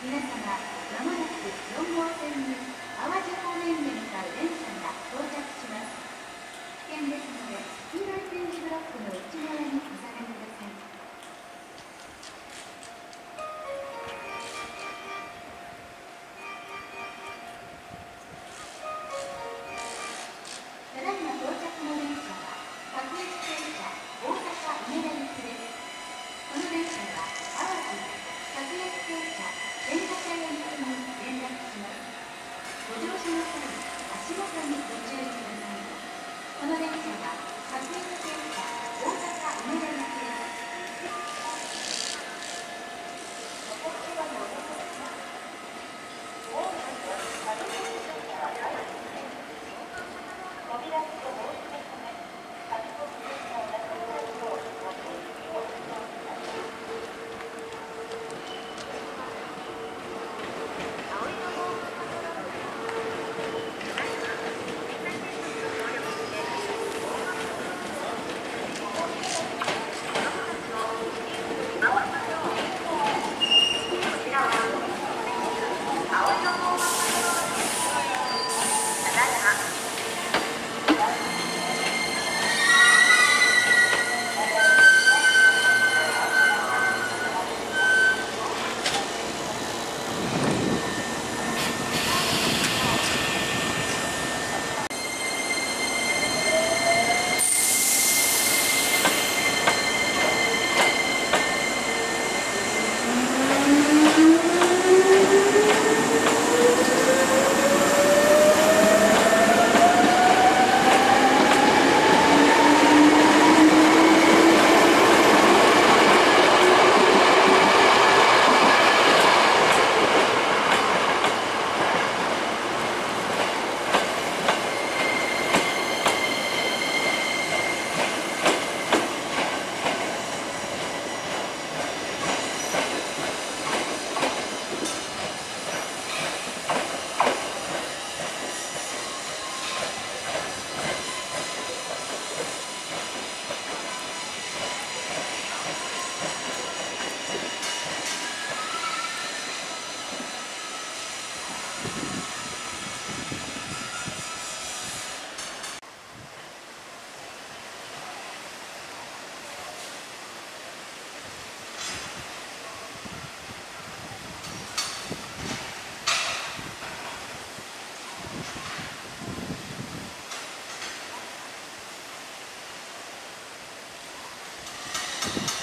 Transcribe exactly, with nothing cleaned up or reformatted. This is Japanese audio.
皆様、まもなくよんごうせんに淡路方面へ向かう電車が到着します。危険ですので、黄色い点字ブロックの内側にお下がりください。ただいま到着の電車は、各駅停車、大阪梅田行きです。この電車は、淡路、各駅停車、千駄ヶ谷行きに連絡します。ご乗車の際、足元にご注意ください。この電車は、各駅停車、大阪梅田行きです。 you